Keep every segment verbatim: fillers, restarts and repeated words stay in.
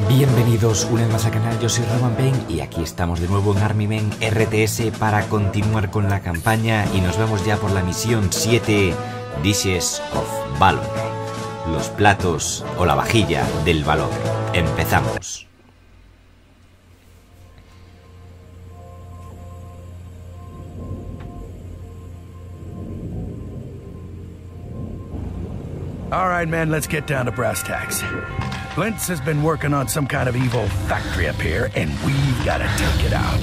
Bienvenidos una vez más al canal, yo soy Roman Pain y aquí estamos de nuevo en Army Men R T S para continuar con la campaña y nos vamos ya por la misión siete, Dishes of Valor, los platos o la vajilla del valor. Empezamos. All right, man, let's get down to brass tacks. Blintz has been working on some kind of evil factory up here, and we've got to take it out.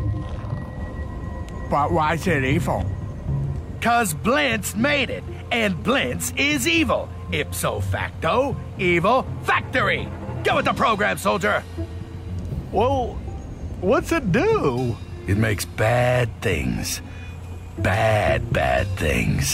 But why is it evil? Cause Blintz made it, and Blintz is evil. Ipso facto, evil factory. Go with the program, soldier. Well, what's it do? It makes bad things. Bad, bad things.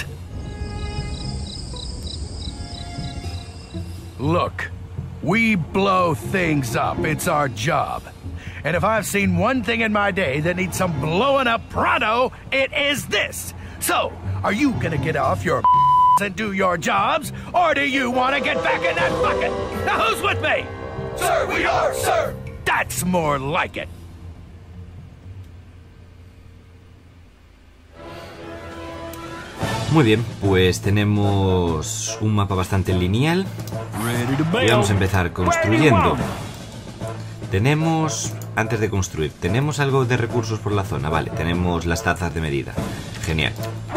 Look, we blow things up. It's our job. And if I've seen one thing in my day that needs some blowing up pronto, it is this. So, are you gonna get off your and do your jobs, or do you want to get back in that bucket? Now who's with me? Sir, we are, sir! That's more like it. Muy bien, pues tenemos un mapa bastante lineal y vamos a empezar construyendo. Tenemos, antes de construir, tenemos algo de recursos por la zona, vale, tenemos las tazas de medida, genial.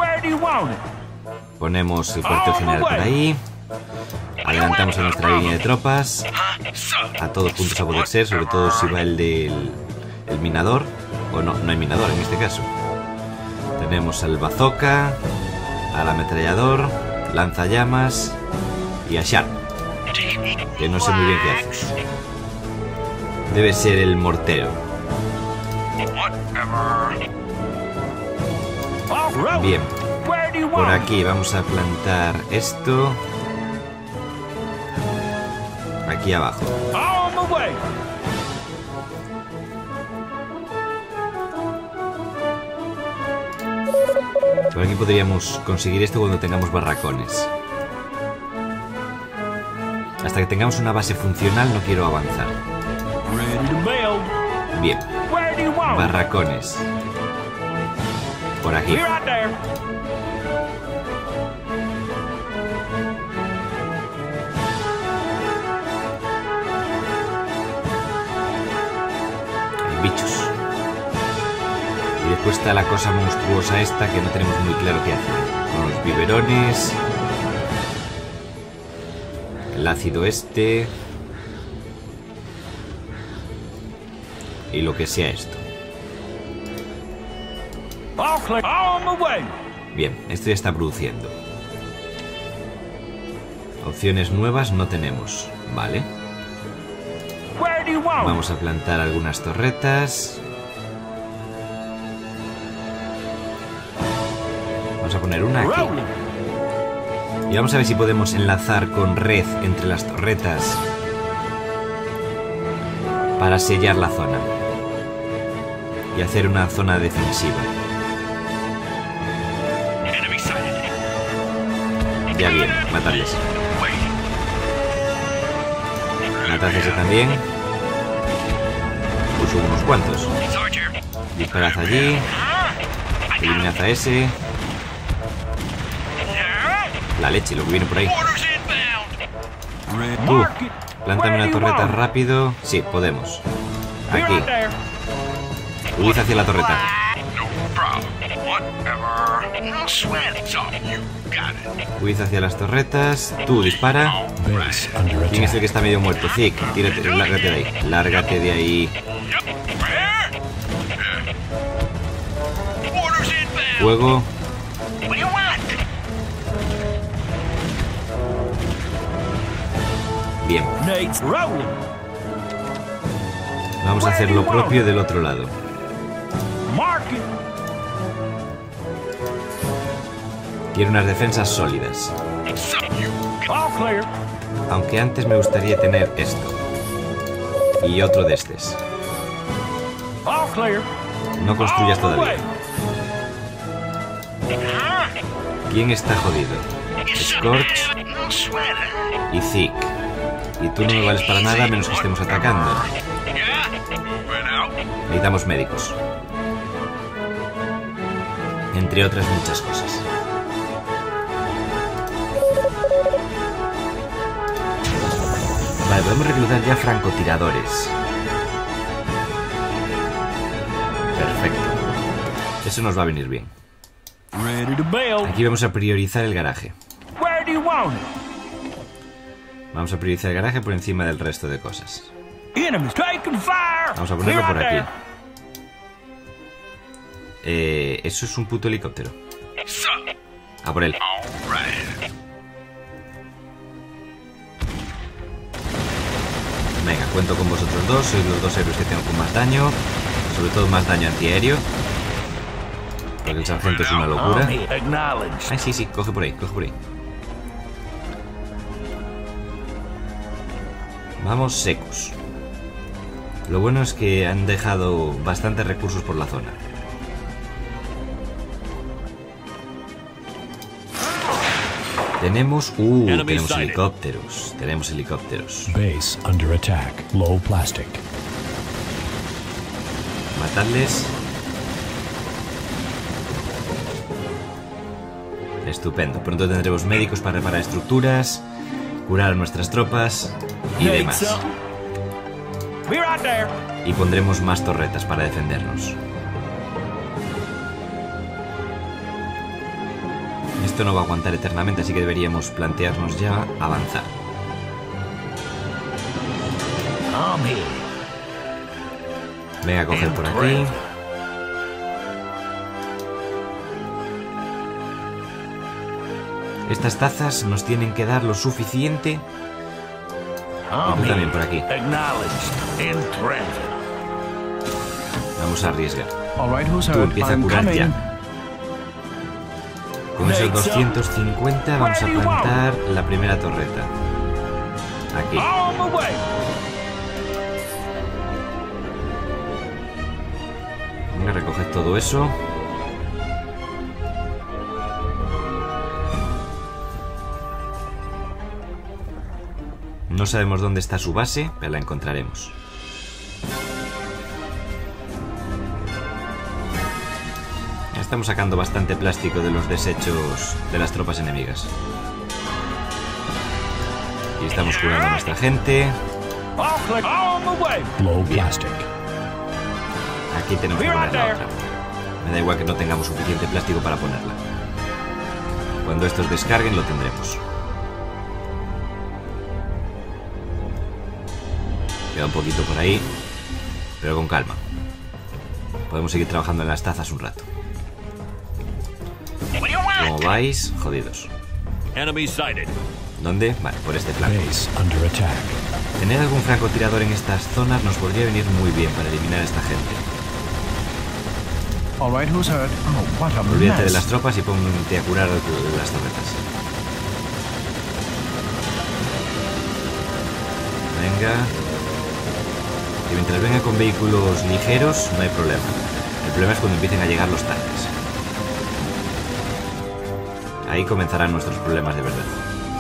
Ponemos el cuartel general por ahí, adelantamos a nuestra línea de tropas, a todos puntos a poder ser, sobre todo si va el del el minador, o no, no hay minador en este caso. Tenemos al bazooka, al ametrallador, lanzallamas y a Sharp, que no sé muy bien qué hace. Debe ser el mortero. Bien, por aquí vamos a plantar esto aquí abajo. Por aquí podríamos conseguir esto cuando tengamos barracones. Hasta que tengamos una base funcional no quiero avanzar. Bien. Barracones. Por aquí. Hay bichos. Y después está la cosa monstruosa esta que no tenemos muy claro qué hacer. Con los biberones, el ácido este y lo que sea esto. Bien, esto ya está produciendo. Opciones nuevas no tenemos, ¿vale? Vamos a plantar algunas torretas. Vamos a poner una aquí. Y vamos a ver si podemos enlazar con red entre las torretas para sellar la zona y hacer una zona defensiva. Ya bien, matarles. Matad ese también. Puso unos cuantos. Disparad allí. Eliminad a ese. La leche, lo que viene por ahí. Tú, plántame una torreta rápido. Sí, podemos. Aquí. Huid hacia la torreta. Huid hacia las torretas. Tú, dispara. ¿Quién es el que está medio muerto? Zik, tírate, lárgate de ahí. Lárgate de ahí. Fuego. Bien. Vamos a hacer lo propio del otro lado. Quiero unas defensas sólidas. Aunque antes me gustaría tener esto. Y otro de estos. No construyas todavía. ¿Quién está jodido? Scorch y Zik. Y tú no me vales para nada a menos que estemos atacando. Necesitamos médicos. Entre otras muchas cosas. Vale, podemos reclutar ya francotiradores. Perfecto. Eso nos va a venir bien. Aquí vamos a priorizar el garaje. Vamos a priorizar el garaje por encima del resto de cosas. Vamos a ponerlo por aquí. Eh, eso es un puto helicóptero. A por él. Venga, cuento con vosotros dos. Sois los dos héroes que tengo con más daño. Sobre todo más daño antiaéreo. Porque el sargento es una locura. Ay, sí, sí, coge por ahí, coge por ahí. Vamos secos. Lo bueno es que han dejado bastantes recursos por la zona. Tenemos... Uh, tenemos helicópteros. Tenemos helicópteros. Base under attack. Low plastic. Matadles. Estupendo. Pronto tendremos médicos para reparar estructuras, curar a nuestras tropas y demás. Y pondremos más torretas para defendernos. Esto no va a aguantar eternamente, así que deberíamos plantearnos ya avanzar. Venga a coger por aquí. Estas tazas nos tienen que dar lo suficiente. Y tú también por aquí. Vamos a arriesgar. Tú empieza a curar ya. Con esos doscientos cincuenta vamos a plantar la primera torreta. Aquí. Venga, recoger todo eso. No sabemos dónde está su base, pero la encontraremos. Ya estamos sacando bastante plástico de los desechos de las tropas enemigas. Y estamos curando a nuestra gente. Bien. Aquí tenemos que poner la otra. Me da igual que no tengamos suficiente plástico para ponerla. Cuando estos descarguen lo tendremos. Queda un poquito por ahí, pero con calma. Podemos seguir trabajando en las tazas un rato. ¿Cómo vais? Jodidos. ¿Dónde? Vale, por este flanco. Tener algún francotirador en estas zonas nos podría venir muy bien para eliminar a esta gente. Olvídate de las tropas y ponte a curar las torretas. Venga. Y mientras venga con vehículos ligeros, no hay problema. El problema es cuando empiecen a llegar los tanques. Ahí comenzarán nuestros problemas de verdad.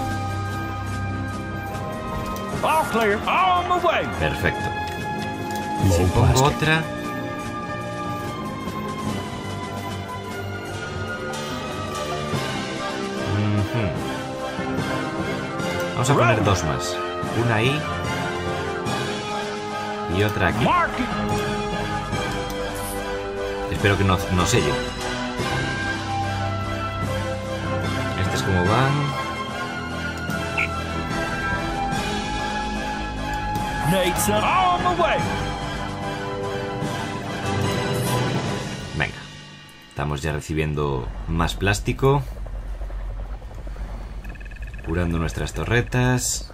Perfecto. Si pongo otra... Uh-huh. Vamos a poner dos más. Una ahí... y otra aquí. Espero que no, no selle. Este es como van. Venga. Estamos ya recibiendo más plástico. Curando nuestras torretas.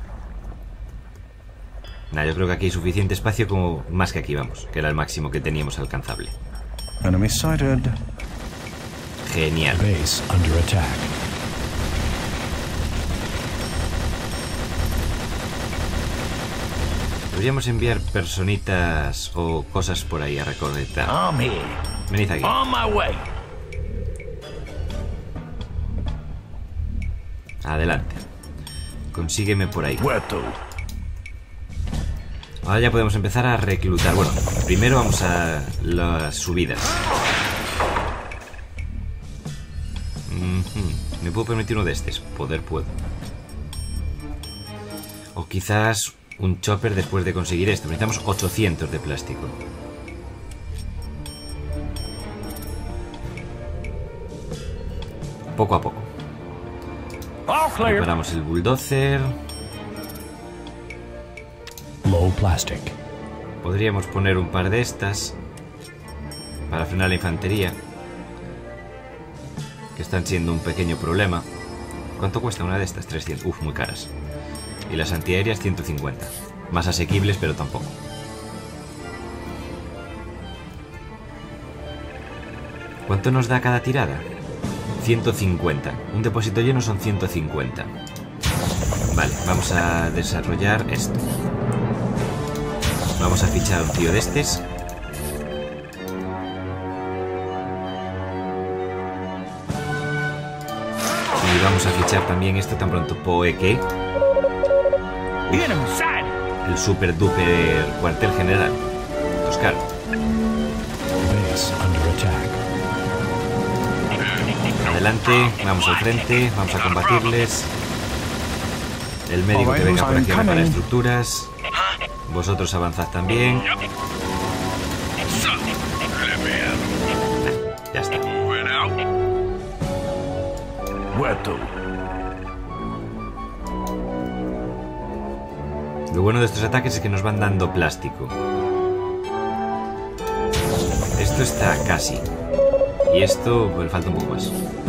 Nah, yo creo que aquí hay suficiente espacio como más que aquí, vamos, que era el máximo que teníamos alcanzable. Enemy sighted. Genial. Base under attack. Deberíamos enviar personitas o cosas por ahí a recolectar. Venid aquí. Adelante. Consígueme por ahí. Ahora ya podemos empezar a reclutar. Bueno, primero vamos a las subidas. Mm-hmm. ¿Me puedo permitir uno de estos? Poder puedo. O quizás un chopper después de conseguir esto. Necesitamos ochocientos de plástico. Poco a poco. Preparamos el bulldozer. Low plastic. Podríamos poner un par de estas para frenar la infantería, que están siendo un pequeño problema. ¿Cuánto cuesta una de estas? trescientos. Uf, muy caras. Y las antiaéreas ciento cincuenta. Más asequibles, pero tampoco. ¿Cuánto nos da cada tirada? ciento cincuenta. Un depósito lleno son ciento cincuenta. Vale, vamos a desarrollar esto. Vamos a fichar a un tío de estos. Y vamos a fichar también esto tan pronto Poeke. El super duper cuartel general. Oscar. Base under attack. Adelante, vamos al frente, vamos a combatirles. El médico que venga por aquí a reparar estructuras. Vosotros avanzad también. Ya está. Lo bueno de estos ataques es que nos van dando plástico. Esto está casi. Y esto, pues, falta un poco más.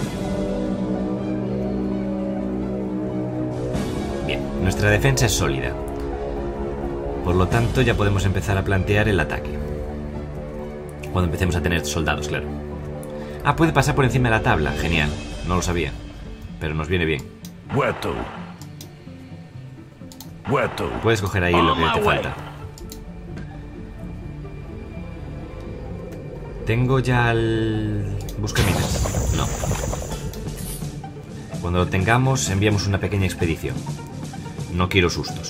Bien, nuestra defensa es sólida. Por lo tanto, ya podemos empezar a plantear el ataque. Cuando empecemos a tener soldados, claro. Ah, puede pasar por encima de la tabla. Genial. No lo sabía. Pero nos viene bien. Puedes coger ahí lo que te falta. ¿Tengo ya el buscaminas? No. Cuando lo tengamos, enviamos una pequeña expedición. No quiero sustos.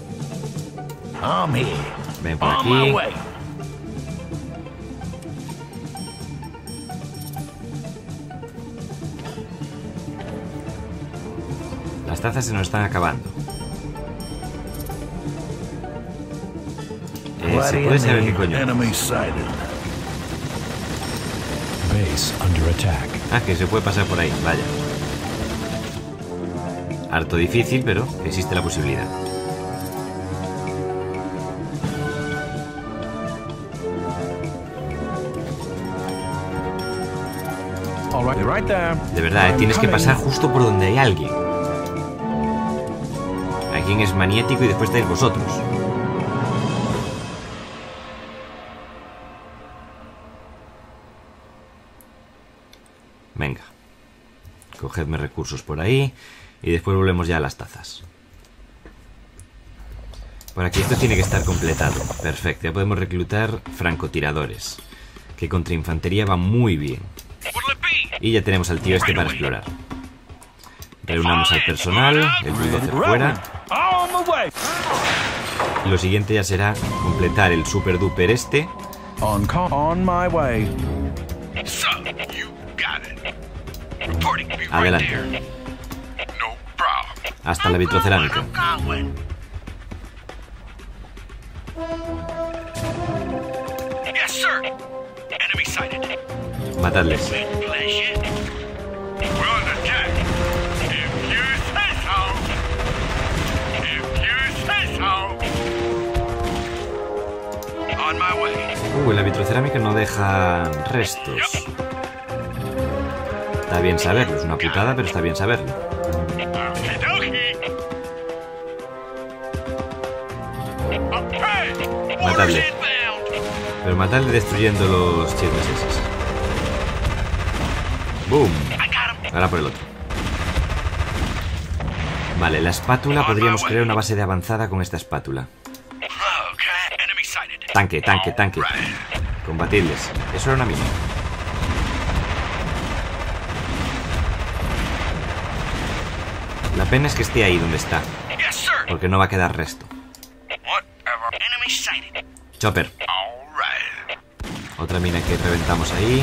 Ven por aquí. Las tazas se nos están acabando. Eh, ¿Se puede saber qué coño? Base under attack. Ah, que se puede pasar por ahí, vaya. Harto difícil, pero existe la posibilidad. De verdad, ¿eh? Tienes que pasar justo por donde hay alguien. Alguien es maniático y después estáis vosotros. Venga. Cogedme recursos por ahí. Y después volvemos ya a las tazas. Por aquí esto tiene que estar completado. Perfecto, ya podemos reclutar francotiradores, que contra infantería va muy bien. Y ya tenemos al tío este para explorar. Reunamos al personal, el bulldozer fuera. Y lo siguiente ya será completar el super duper este. Adelante. Hasta la vitrocerámica. Matadles. Uh, la vitrocerámica no deja restos. Está bien saberlo, es una putada, pero está bien saberlo. Matadle. Pero matadle destruyendo los chismes esos. ¡Boom! Ahora por el otro. Vale, la espátula. Podríamos crear una base de avanzada con esta espátula. Tanque, tanque, tanque. Combatidles. Eso era una misión. La pena es que esté ahí donde está, porque no va a quedar resto. Chopper. Otra mina que reventamos ahí.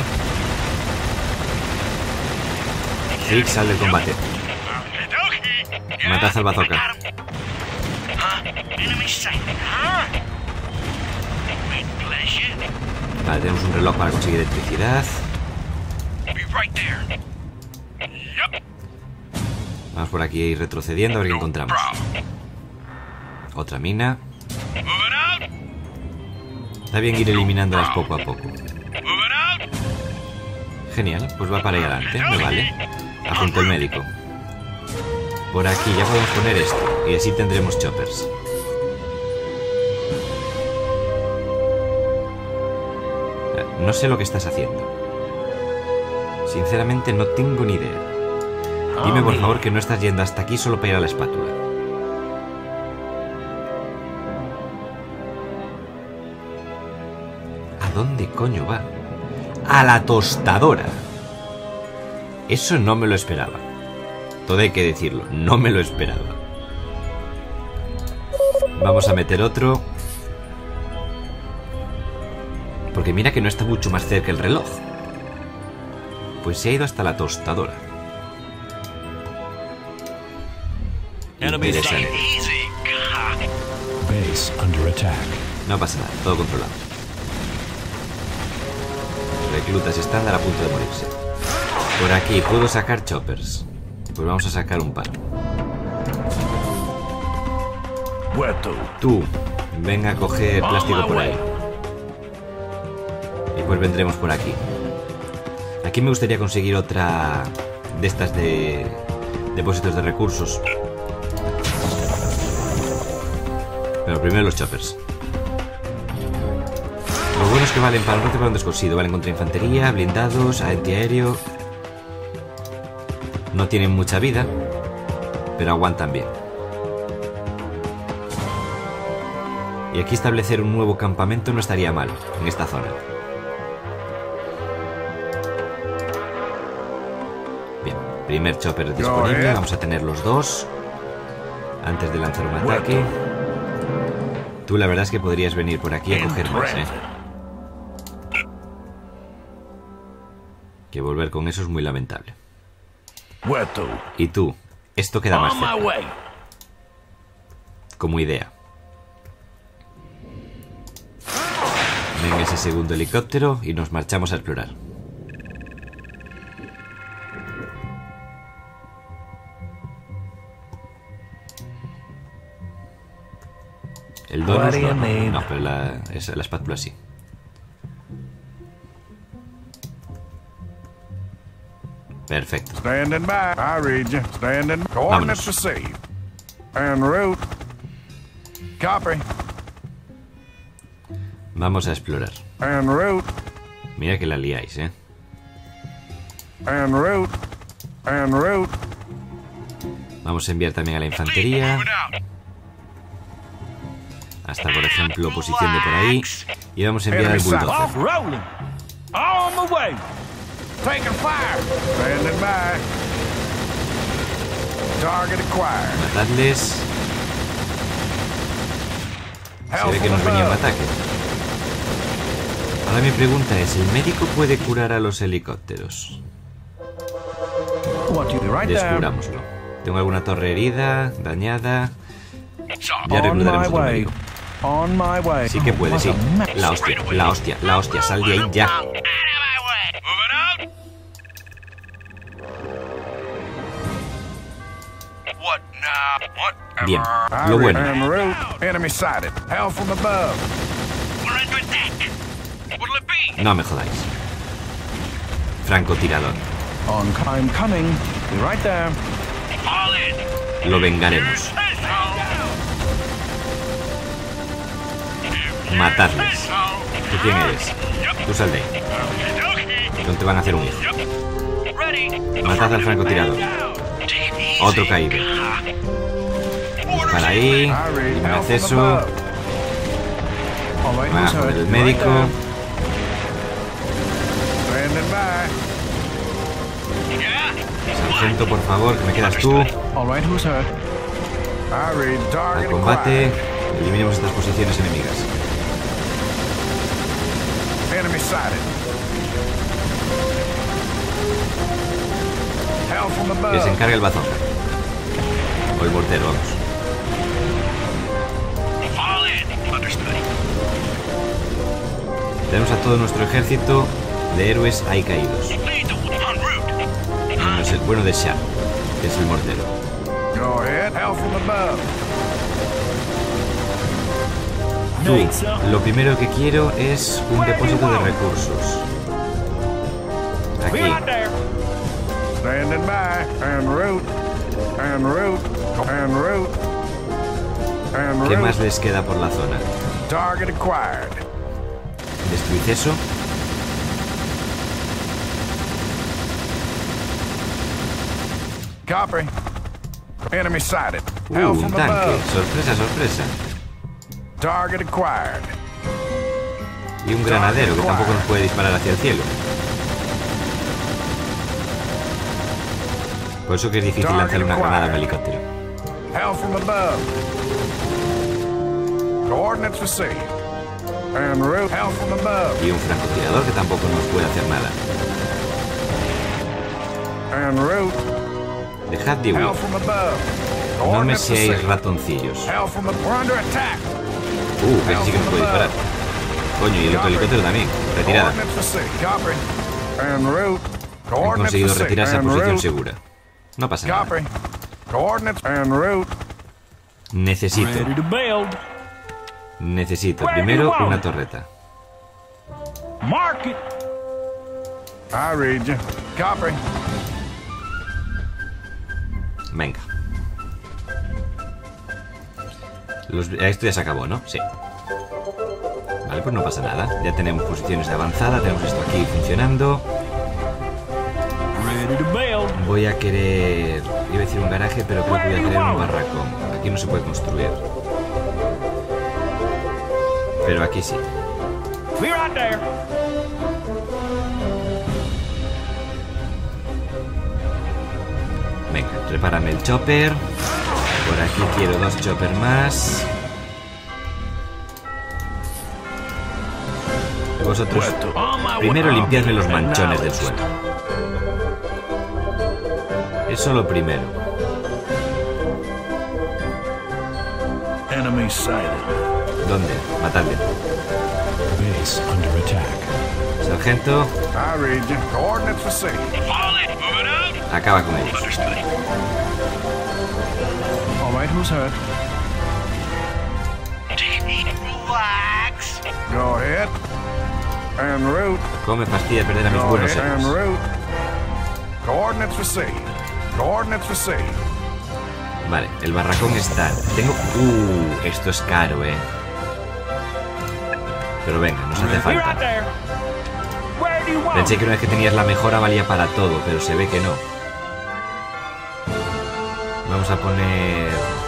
Zig, sal del combate. Matad al bazooka. Vale, tenemos un reloj para conseguir electricidad. Vamos por aquí retrocediendo a ver qué encontramos. Otra mina. Está bien ir eliminándolas poco a poco. Genial, pues va para ahí adelante, me vale. Apunto el médico. Por aquí ya podemos poner esto y así tendremos choppers. No sé lo que estás haciendo. Sinceramente no tengo ni idea. Dime por favor que no estás yendo hasta aquí solo para ir a la espátula. ¿A dónde coño va? ¡A la tostadora! Eso no me lo esperaba. Todo hay que decirlo, no me lo esperaba. Vamos a meter otro. Porque mira que no está mucho más cerca el reloj. Pues se ha ido hasta la tostadora. Interesante. Base under attack. No pasa nada, todo controlado. Reclutas estándar a punto de morirse. Por aquí puedo sacar choppers. Pues vamos a sacar un par. Tú, venga a coger plástico por ahí. Y pues vendremos por aquí. Aquí me gustaría conseguir otra de estas de depósitos de recursos. Pero primero los choppers. Lo bueno es que valen para un roce y para un descosido. Valen contra infantería, blindados, antiaéreo. No tienen mucha vida, pero aguantan bien. Y aquí establecer un nuevo campamento no estaría mal en esta zona. Bien, primer chopper disponible. Vamos a tener los dos antes de lanzar un ataque. Tú la verdad es que podrías venir por aquí a coger más, ¿eh? Que volver con eso es muy lamentable. Y tú, esto queda más cerca. Como idea. Venga ese segundo helicóptero y nos marchamos a explorar. El donus no, no, no, pero la, esa, la espátula sí. Perfecto. Standing by. I read you. Standing. Coordinates received. En route. Copy. Vamos a explorar. En route. Mira que la liáis, ¿eh? En route. En route. Vamos a enviar también a la infantería. Hasta, por ejemplo, posición de por ahí. Y vamos a enviar al bulldozer. Taking fire. Standing by. Target acquired. Matadles. Se ve que nos venía un ataque. Ahora mi pregunta es, ¿el médico puede curar a los helicópteros? Descubrámoslo. Tengo alguna torre herida, dañada. Ya reclutaremos al médico. Sí que puede, sí. La hostia, la hostia, la hostia. Sal de ahí ya. Bien, lo bueno. No me jodáis. Francotirador. Lo vengaremos. Matadles. ¿Tú quién eres? Tú sal de ahí. No te van a hacer un hijo. Matad al francotirador. Otro caído. Para ahí. Dime acceso. Van a joder el médico. Sargento, por favor, que me quedas tú. Al combate. Eliminemos estas posiciones enemigas. Enemy sighted. Hell from above. Que se encargue el bazooka. O el mortero, vamos. Tenemos a todo nuestro ejército de héroes ahí caídos. Menos el bueno de Shah, que es el mortero. Go ahead. Hell from above. Tú, lo primero que quiero es un depósito de recursos. Aquí. Standing by. En route. En route. En route. En ¿Qué route. más les queda por la zona? Target acquired. Destruid eso. Copy. Enemy sighted. Uh, Hell un from tanque. above. Sorpresa, sorpresa. Target acquired. Y un granadero que tampoco nos puede disparar hacia el cielo. Por eso que es difícil lanzar una granada a un helicóptero. Hell from above. Coordinates received. En route. Hell from above. Y un francotirador que tampoco nos puede hacer nada. En route. Dejad de huir. Hell from above. No me Coordinates seáis received. ratoncillos. Hell from above. We're under attack. Uh, que sí que nos puede disparar. Coño, y el otro helicóptero también. Retirada. Coordinates received. Copy. En route. Han Coordinates conseguido received. retirarse a En posición route. segura. No pasa nada. Copy. Coordinates en route. Necesito. Ready to build. Necesito Where do you primero want una it? torreta. Mark it. I read you. Copy. Venga. Los- esto ya se acabó, ¿no? Sí. Vale, pues no pasa nada. Ya tenemos posiciones de avanzada, tenemos esto aquí funcionando. Ready to build. Voy a querer... Iba a decir un garaje, pero creo que voy a querer un barracón. Aquí no se puede construir. Pero aquí sí. Be right there. Venga, prepárame el chopper. Por aquí quiero dos chopper más. Y vosotros, primero limpiadme los manchones del suelo. Eso lo primero. Enemy sighted. ¿Dónde? Matadle. Base under attack. Sargento, I read you. Coordinates received. acaba con ellos. All right, who's hurt? Go ahead. En route. Cómo me fastidia perder a mis Go buenos ahead. En héroes. route. Coordinates received. Coordinates received. Vale, el barracón está... Tengo... Uh, esto es caro, eh. Pero venga, nos hace Be right falta. there. Where do you want Pensé it? que una vez que tenías la mejora valía para todo, pero se ve que no. Vamos a poner...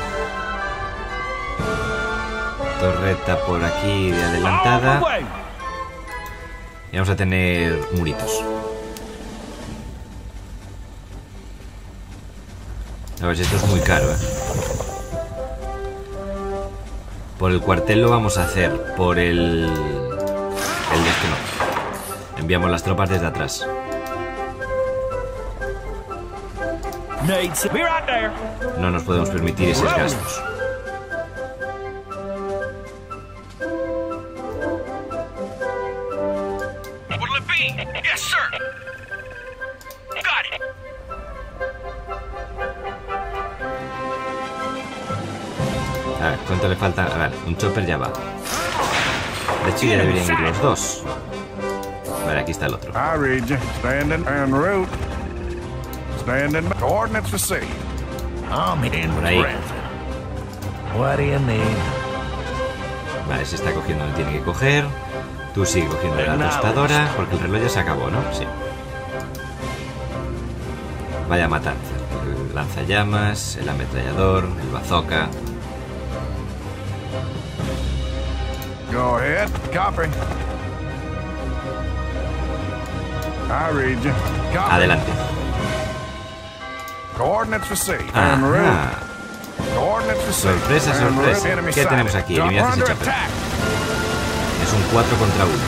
torreta por aquí de On adelantada. the way. Y vamos a tener muritos. A ver si esto es muy caro, ¿eh? Por el cuartel lo vamos a hacer. Por el... el de este no. Enviamos las tropas desde atrás. Need some- Be right there. No nos podemos permitir esos gastos. What'll it be? Yes, sir. Got it. A ver, ¿cuánto le falta? A ver, un chopper ya va. De hecho ya deberían ir los dos. Vale, aquí está el otro. I read you. Standing en route. Standing. Coordinates received. I'm in Por ahí. present. What do you need? Vale, se está cogiendo donde tiene que coger. Tú sigue cogiendo la tostadora, porque el reloj ya se acabó, ¿no? Sí. Vaya matanza. El lanzallamas, el ametrallador, el bazooka. Go ahead. Copy. I read you. Copy. Adelante. Coordinates received. En route. Ajá. Sorpresa, sorpresa. ¿Qué tenemos aquí? Eliminad ese chopper. Es un cuatro contra uno.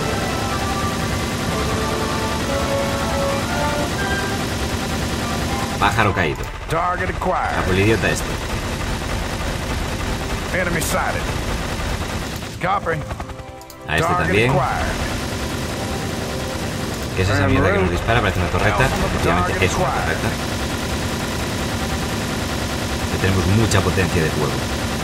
Pájaro caído. La polidiota este. A este también. ¿Qué es esa mierda que nos dispara? Parece una torreta. Efectivamente es una torreta. Que tenemos mucha potencia de fuego.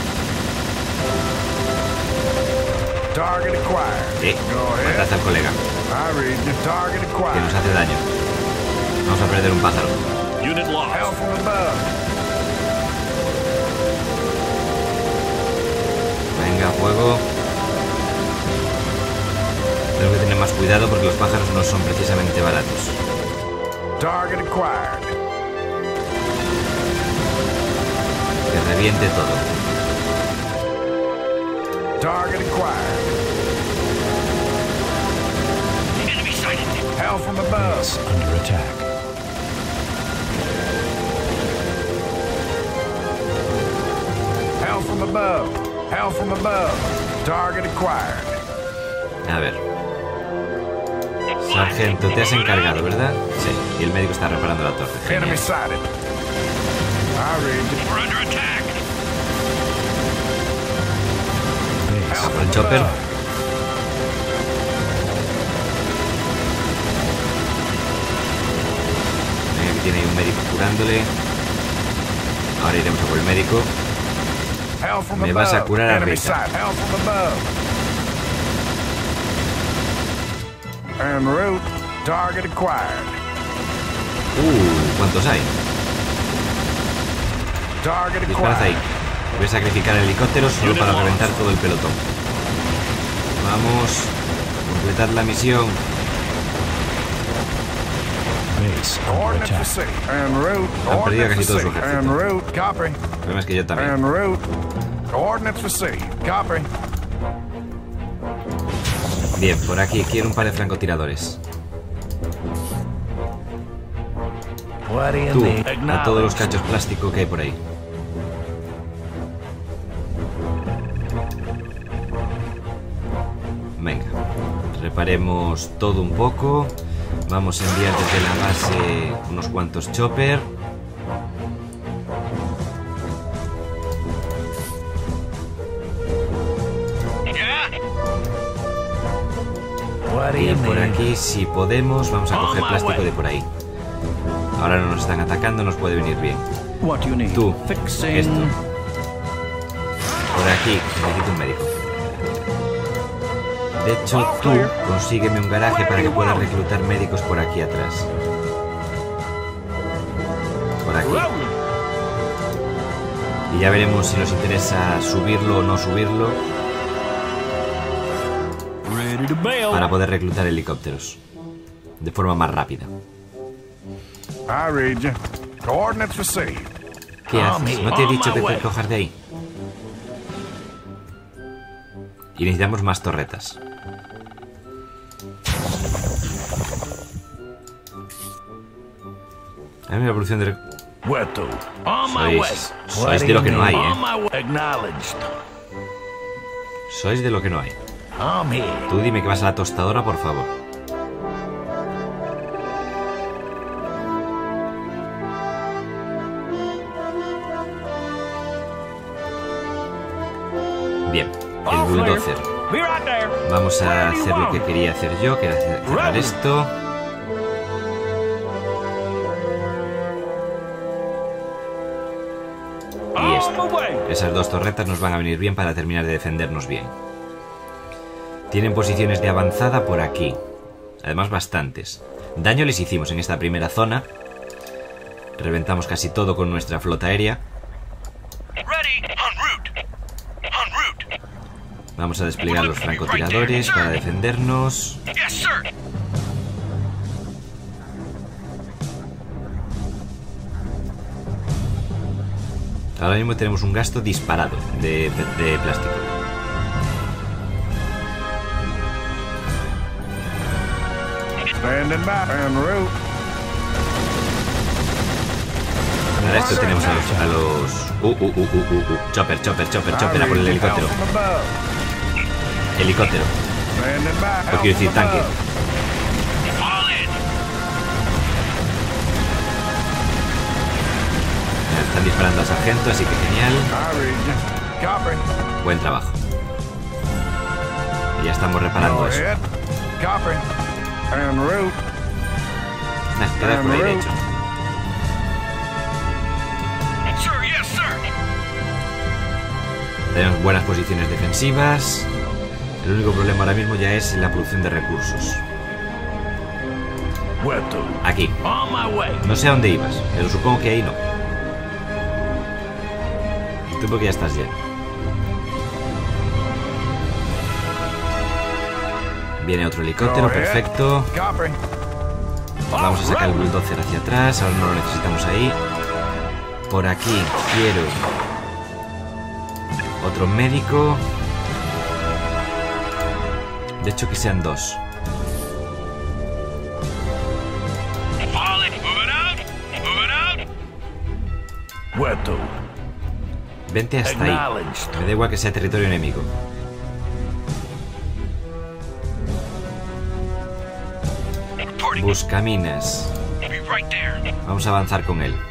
Sí, matad al colega. Que nos hace daño. Vamos a perder un pájaro. Venga, fuego. Tengo que tener más cuidado porque los pájaros no son precisamente baratos. Que reviente todo. Target acquired. Enemy sighted. Hell from above. Base under attack. Hell from above. Hell from above. Target acquired. A ver. Sargento, te has encargado, ¿verdad? Sí. Y el médico está reparando la torre. Enemy Genial. sighted. I read you. We're under attack. Base A por el chopper. Venga, que tiene ahí un médico curándole. Ahora iremos a por el médico. Hell from Me above. vas a curar a Enemy Rita. sight. Hell from above. En route. Target acquired. Uh, ¿cuántos hay? Target Disparad ahí. acquired. Voy a sacrificar el helicóptero solo para reventar todo el pelotón. Vamos. Completad la misión. base under Coordinates for attack. city. En route. Han perdido Coordinates casi todo for su city. ejército. En route. Copy. El problema es que yo también. En route. Coordinates for city. Copy. Bien, por aquí quiero un par de francotiradores. What do you Tú, need? a todos los cachos plástico que hay por ahí. Venga, reparemos todo un poco. Vamos a enviar desde la base unos cuantos chopper. Yeah? What do you Y por need? aquí, si podemos, vamos a coger plástico de por ahí. Ahora no nos están atacando, nos puede venir bien. What do you need? Tú, Fixing. esto. Por aquí, necesito un médico. De hecho, tú consígueme un garaje para que pueda reclutar médicos por aquí atrás. Por aquí. Y ya veremos si nos interesa subirlo o no subirlo Ready to bail. para poder reclutar helicópteros de forma más rápida. I read you. Coordinates for city. ¿Qué haces? ¿No te he dicho que te cojas de ahí? Y necesitamos más torretas. A mí la producción de... Where to? On my way. Sois, sois de lo que no hay, On ¿eh? my way. Acknowledged. Sois de lo que no hay. I'm here. Tú dime que vas a la tostadora, por favor. Bien, el All clear. bulldozer. Be right there. Vamos a Where do you hacer lo want? que quería hacer yo, que era hacer- cerrar Ready. esto. Y On esto. my way. Esas dos torretas nos van a venir bien para terminar de defendernos bien. Tienen posiciones de avanzada por aquí. Además bastantes. Daño les hicimos en esta primera zona. Reventamos casi todo con nuestra flota aérea. Ready. En route. En route. Vamos a desplegar los francotiradores para defendernos. Yes, sir. Ahora mismo tenemos un gasto disparado de, de plástico. Standing by. En route. Para esto tenemos a los... A los... Uh, uh, uh, uh, uh, uh. Chopper, chopper, chopper, chopper. A por el helicóptero. Helicóptero. O quiero decir tanque. Están disparando al sargento, así que genial. Buen trabajo. Y ya estamos reparando eso. Nah, queda por ahí, de hecho. Tenemos buenas posiciones defensivas. El único problema ahora mismo ya es la producción de recursos. Aquí. No sé a dónde ibas, pero supongo que ahí no. Tú porque ya estás lleno. Viene otro helicóptero, perfecto. Vamos a sacar el bulldozer hacia atrás. Ahora no lo necesitamos ahí. Por aquí quiero otro médico. De hecho que sean dos. Vente hasta ahí. Me da igual que sea territorio enemigo. Buscaminas. Vamos a avanzar con él.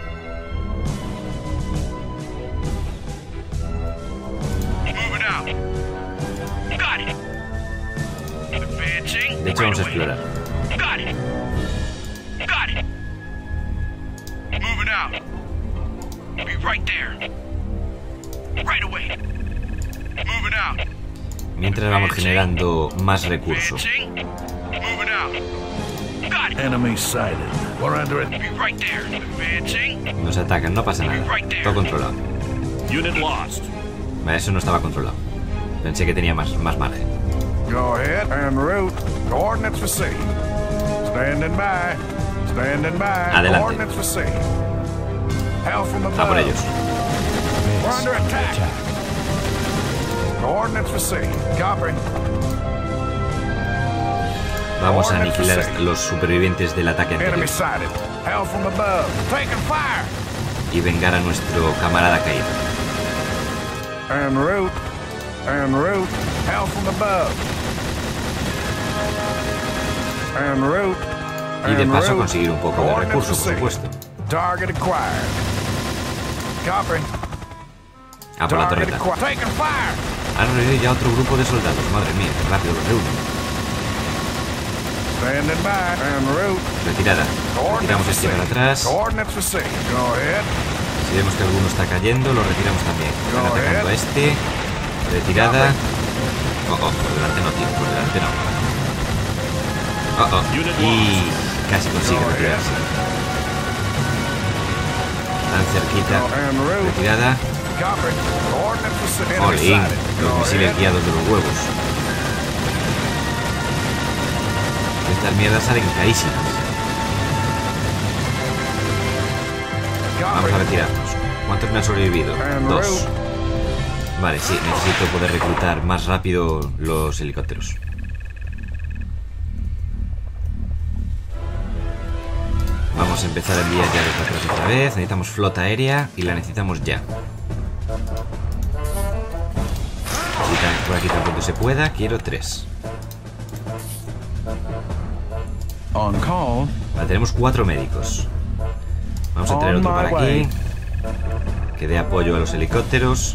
De hecho vamos a explorar. Mientras vamos generando más recursos. Nos atacan, no pasa nada. Todo controlado. Eso no estaba controlado. Pensé que tenía más, más margen. Go ahead and route. Coordinates for C. Standing by. Standing by. Adelante. Coordinates for C. Hell from above. A por ellos. We're under attack. Coordinates for C. Copy. Vamos a aniquilar a los supervivientes del ataque Enemy anterior sighted. Hell from above. Taking fire. y vengar a nuestro camarada caído. And route. And route. Hell from above. And route. Y de And paso route. conseguir un poco de Coordinates recursos, for por C. supuesto. Target acquired. Copy. Ah, por la Target torreta. acquired. Taking fire. Han reunido ya otro grupo de soldados. Madre mía, qué rápido los reúnen. Standing by. En route. Retirada. Retiramos este para atrás. Coordinates for C. Go ahead. Si vemos que alguno está cayendo, lo retiramos también. Están atacando a este. Retirada. Oh, oh, por delante no, tío. Por delante no. Oh, oh. Y casi consigue retirarse. Tan cerquita. Retirada. Copy. Coordinates for C. All Enemy in. sighted. Los Go misiles ahead. guiados de los huevos. Estas mierdas salen carísimas. Vamos a retirarnos. ¿Cuántos me han sobrevivido? Dos. Vale, sí, necesito poder reclutar más rápido los helicópteros. Vamos a empezar a enviar ya los atrás otra vez. Necesitamos flota aérea y la necesitamos ya. Y por aquí tan pronto se pueda, quiero tres. On call. Vale, tenemos cuatro médicos. Vamos a traer otro para aquí. Que dé apoyo a los helicópteros.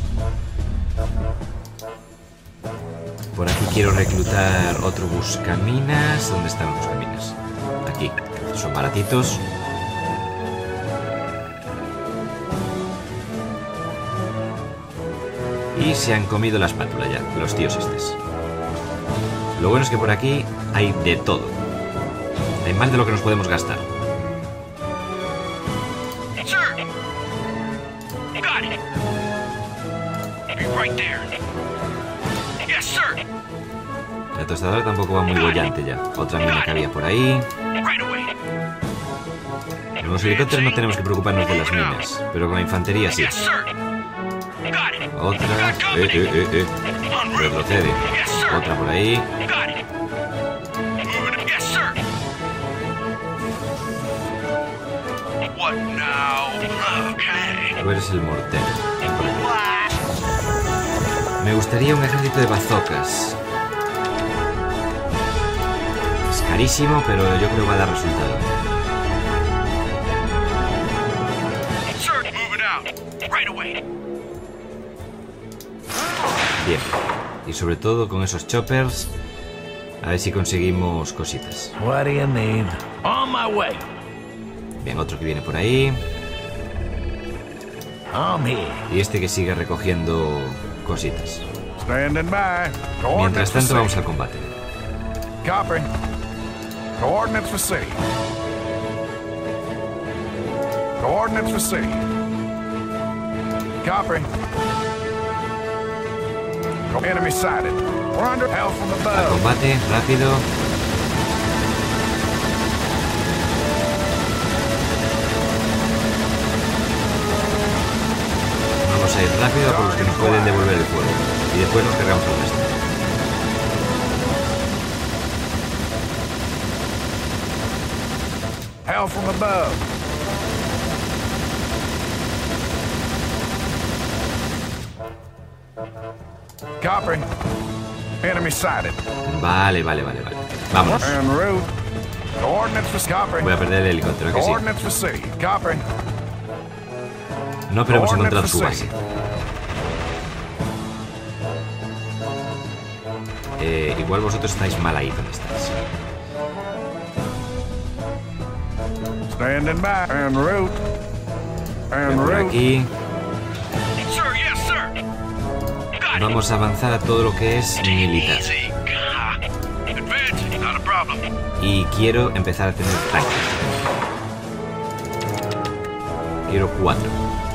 Por aquí quiero reclutar otro buscaminas. ¿Dónde están los buscaminas? Aquí. Son baratitos. Y se han comido la espátula ya, los tíos estos. Lo bueno es que por aquí hay de todo. Hay más de lo que nos podemos gastar. El tostador tampoco va muy bollante ya. Otra mina que había por ahí. Con los helicópteros no tenemos que preocuparnos de las minas, pero con la infantería sí. Otra. Eh, eh, eh, eh. Retrocede. Otra por ahí. What now? Okay. Tú eres el mortero. Me gustaría un ejército de bazocas. Es carísimo, pero yo creo que va a dar resultado. Sir, moving out. Right away. Bien. Y sobre todo con esos choppers, a ver si conseguimos cositas. What do you need? On my way. Bien, otro que viene por ahí. I'm here. Y este que sigue recogiendo cositas. Standing by. Mientras tanto, vamos al combate. Copy. Coordinates received. Coordinates received. Copy. Enemy sighted. We're under hell from Al above. combate, rápido. Vamos a ir rápido por los que nos pueden devolver el fuego. Y después nos cargamos el resto. Hell from above. Copy. Enemy sighted. Vale, vale, vale, vale. Vámonos. En route. Coordinates for copy. Voy a perder el helicóptero, ¿a que sí? Coordinates received. Copy. No, pero hemos encontrado su base. Eh, igual vosotros estáis mal ahí donde estáis. Standing by. En route. En Por route. aquí. Sir, yes, sir. Got it. Vamos a avanzar a todo lo que es militar. Easy. Ah. Advance, not a problem. Y quiero empezar a tener tanques. Quiero cuatro.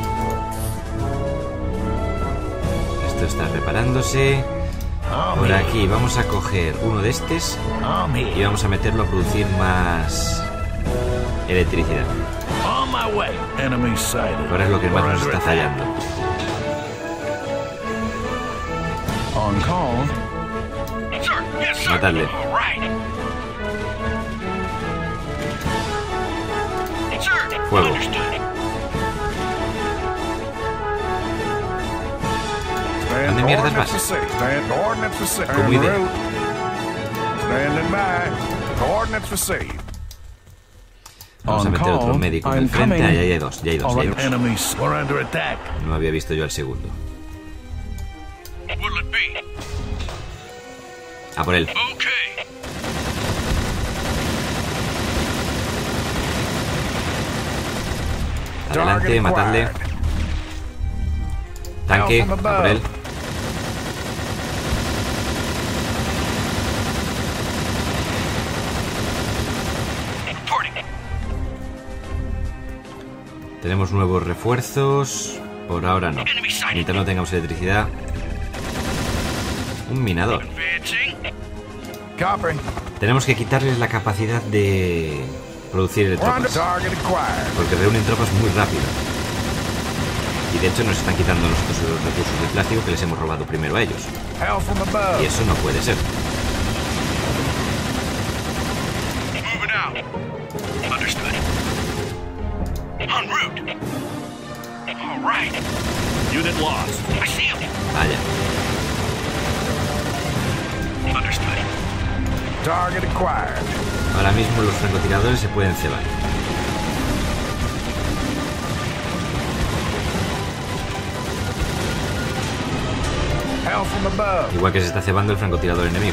Esto está reparándose. I'm Por here. aquí vamos a coger uno de estos I'm y here. vamos a meterlo a producir más electricidad. On my way. Enemy sighted. Ahora es lo que más We're nos under está attack. fallando. On call. Sir, yes, sir. Matadle. All right. Sir, Fuego. understood. Stand ¿Dónde mierdas coordinates vas? received. Stand coordinates received. Como En idea. route. Standing by. Coordinates received. Vamos a On meter otro call. médico en I'm el frente. coming. Ahí hay dos, ya hay dos, ya hay dos. Enemies. We're under attack. No había visto yo al segundo. What'll it be? A por él. Okay. Adelante, matadle. Tanque, a por él. Reporting. Tenemos nuevos refuerzos. Por ahora no. Mientras no tengamos electricidad. Un minador. Advancing. Copy. Tenemos que quitarles la capacidad de producir We're under tropas. target acquired. Porque reúnen tropas muy rápido. Y de hecho nos están quitando nosotros los recursos de plástico que les hemos robado primero a ellos. Hell from above. Y eso no puede ser. Moving out. Understood. En route. All right. Unit lost. I see him. Vaya. Understood. Target acquired. Ahora mismo los francotiradores se pueden cebar. Hell from above. Igual que se está cebando el francotirador enemigo.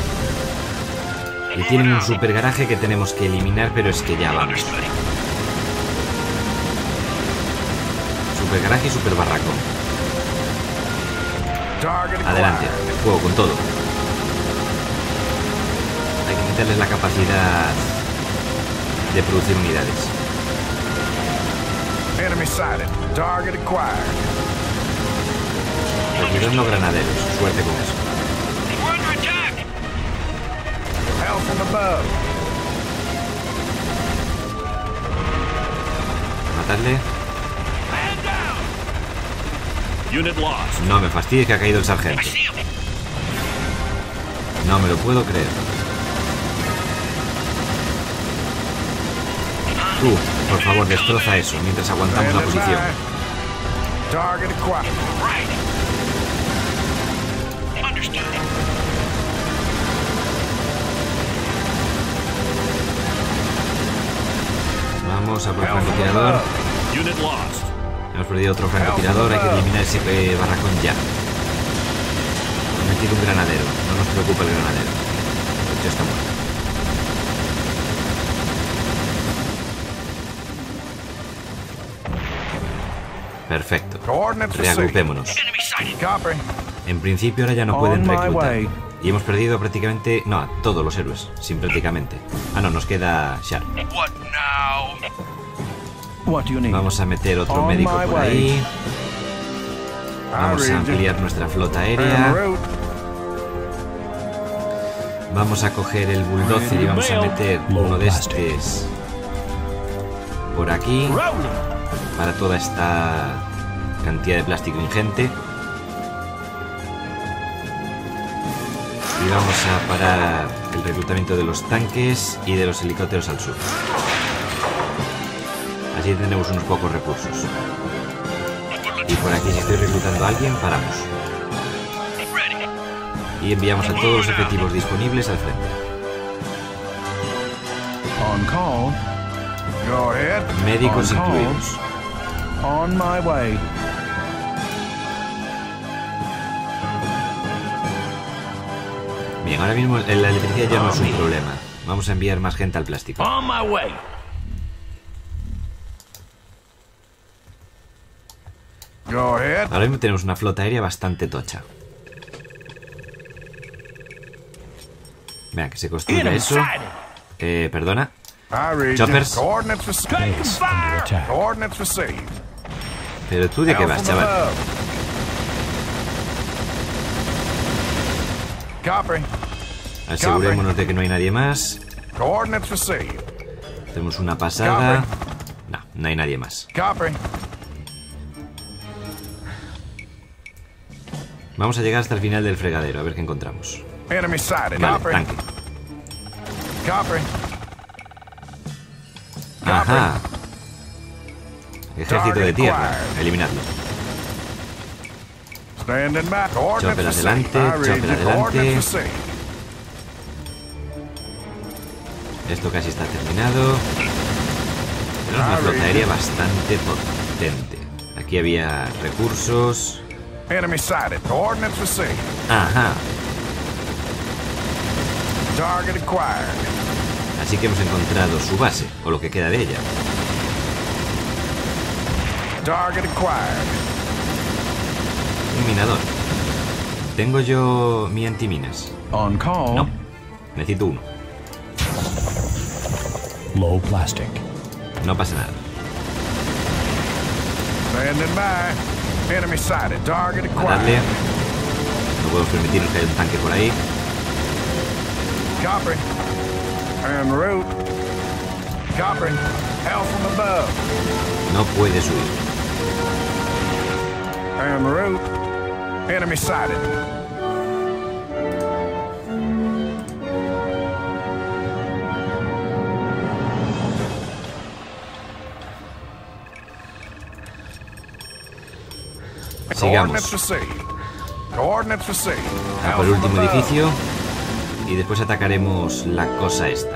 Y tienen un super garaje que tenemos que eliminar, pero es que ya vamos. Understood. Super garaje y super barracón. Target Adelante, acquired. fuego con todo. Hay que quitarles la capacidad de producir unidades. Enemy sighted. Target acquired. Retirando granaderos, suerte con eso. We're under attack. Hell from above. Matadle. Man down. Unit lost. No me fastidies que ha caído el sargento. I see him. No me lo puedo creer. Tú, por favor, destroza eso mientras aguantamos la posición. Target acquired. Right. Understood. Vamos a por el francotirador. Unit lost. Hemos perdido otro francotirador, hay que eliminar ese eh, barracón ya. Hemos metido un granadero, no nos preocupa el granadero. Ya está muerto. Perfecto. Reagrupémonos. Enemy sighted. Copy. En principio ahora ya no pueden On my reclutar. way. Y hemos perdido prácticamente... No, a todos los héroes. Sin prácticamente. Ah, no, nos queda Sharp. What now? What do you need? Vamos a meter otro On médico my por way. ahí. Vamos a read you. ampliar nuestra flota En aérea. route. Vamos a coger el bulldozer y vamos a meter uno de estos por aquí para toda esta cantidad de plástico ingente. Y vamos a parar el reclutamiento de los tanques y de los helicópteros al sur. Así tenemos unos pocos recursos. Y por aquí, si estoy reclutando a alguien, paramos. Ready. Y enviamos a todos los efectivos disponibles al frente. On call. Go ahead. Médicos On call. incluidos. On my way. Bien, ahora mismo la electricidad ya no es un problema. Vamos a enviar más gente al plástico. On my way. Go ahead. Ahora mismo tenemos una flota aérea bastante tocha. Vean, que se construya eso. Eh, perdona. I read you. Choppers. Coordinates received. Base under attack. Coordinates received. Pero tú de qué vas, chaval. Copy. Asegurémonos de que no hay nadie más. Coordinates received. Hacemos una pasada. No, no hay nadie más. Copy. Vamos a llegar hasta el final del fregadero, a ver qué encontramos. Enemy sighted. Vale, Copy. tanque. Copy. Ajá. Ejército de tierra. Eliminadlo. Standing back. Chopper Coordinates adelante, received. I read chopper you. adelante. Coordinates received. Esto casi está terminado. Tenemos una flota aérea bastante potente. Aquí había recursos. Enemy sighted. Coordinates received. Ajá. Target acquired. Así que hemos encontrado su base, o lo que queda de ella. Target acquired. Un minador. ¿Tengo yo mi antiminas? On call. No. Necesito uno. Low plastic. No pasa nada. Standing by. Enemy sighted. Target Matadle. acquired. No podemos permitirnos que haya un tanque por ahí. Copy. En route. Copy. Help from above. No puede subir. En route. Enemy sighted. Sigamos. Coordinates received. Coordinates received. A por el Help from último above. edificio. Y después atacaremos la cosa esta.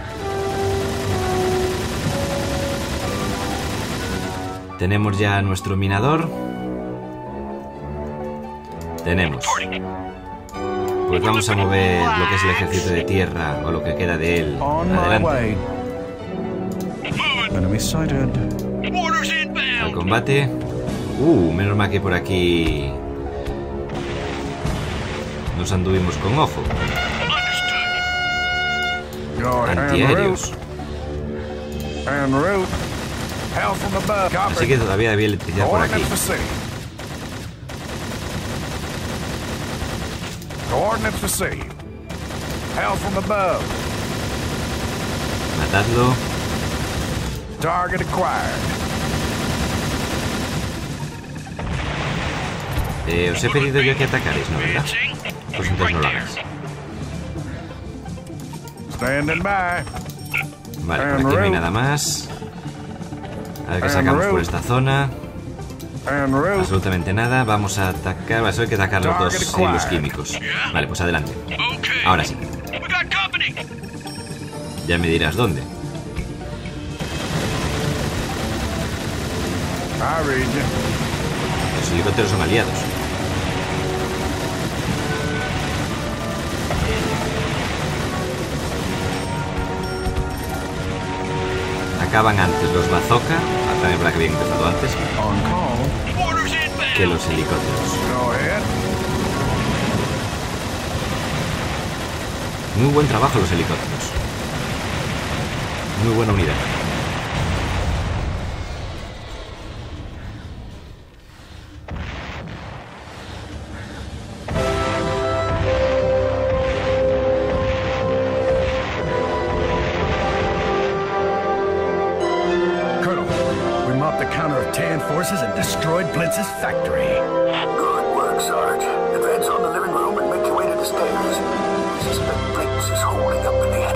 Tenemos ya nuestro minador. Tenemos. Pues vamos a mover lo que es el ejército de tierra o lo que queda de él On my adelante way. Enemy sighted. Orders al inbound. combate. Uh, menos mal que por aquí nos anduvimos con ojo. Understood. Go ahead. En Antiaéreos. route. En route. Help from above. Copy. Así que todavía había electricidad por aquí. Coordinates received. Coordinates received. Help from above. Matadlo. Target acquired. Eh, os he pedido yo que atacaréis, ¿no, verdad? Advancing. Pues entonces no lo hagáis. Standing by. Vale, por aquí no hay nada más. A ver qué sacamos por esta zona. Absolutamente nada. Vamos a atacar. Vale, hay que atacar los dos hilos químicos. Vale, pues adelante. Ahora sí. Ya me dirás dónde. Los helicópteros son aliados. Acaban antes los bazooka, también para que habían empezado antes, que los helicópteros. Muy buen trabajo los helicópteros. Muy buena unidad. Forces and destroyed Blitz's factory. Good work, Sarge. Advance on the living room and make your way to the stairs. I suspect Blitz is holding up in the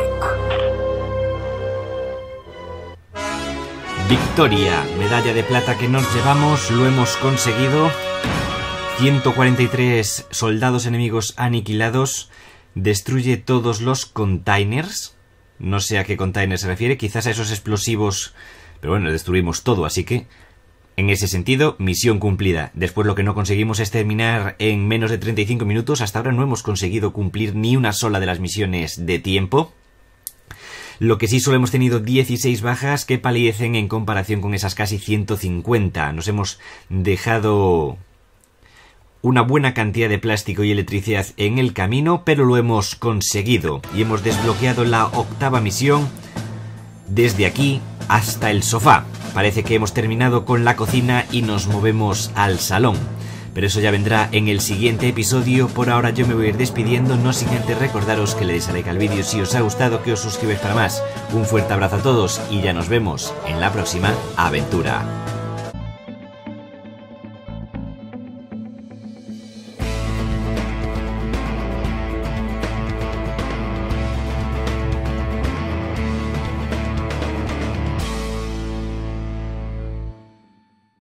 attic. Victoria, medalla de plata que nos llevamos, lo hemos conseguido. ciento cuarenta y tres soldados enemigos aniquilados. Destruye todos los containers. No sé a qué containers se refiere, quizás a esos explosivos, pero bueno, destruimos todo, así que en ese sentido, misión cumplida. Después lo que no conseguimos es terminar en menos de treinta y cinco minutos. Hasta ahora no hemos conseguido cumplir ni una sola de las misiones de tiempo. Lo que sí solo hemos tenido dieciséis bajas que palidecen en comparación con esas casi ciento cincuenta. Nos hemos dejado una buena cantidad de plástico y electricidad en el camino, pero lo hemos conseguido. Y hemos desbloqueado la octava misión desde aquí hasta el sofá. Parece que hemos terminado con la cocina y nos movemos al salón. Pero eso ya vendrá en el siguiente episodio. Por ahora yo me voy a ir despidiendo, no sin antes recordaros que le deis a like al vídeo si os ha gustado, que os suscribáis para más. Un fuerte abrazo a todos y ya nos vemos en la próxima aventura.